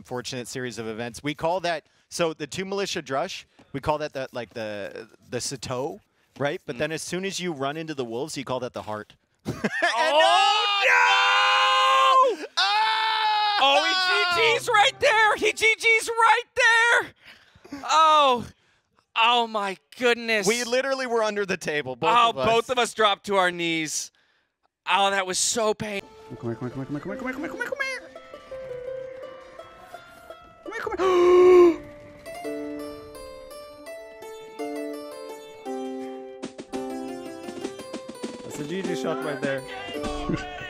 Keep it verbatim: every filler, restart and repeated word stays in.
unfortunate series of events. We call that, so the two militia drush, we call that the, like the the Sato, right? But mm. then as soon as you run into the wolves, you call that the heart. Oh, no! no! Oh! oh, he G G's right there. He G G's right there. Oh. Oh, my goodness. We literally were under the table, both oh, of us. both of us dropped to our knees. Oh, that was so painful. Come here, come here, come here, come here, come here, come here, come here, come here. Come here, come here. That's a G G shot right there.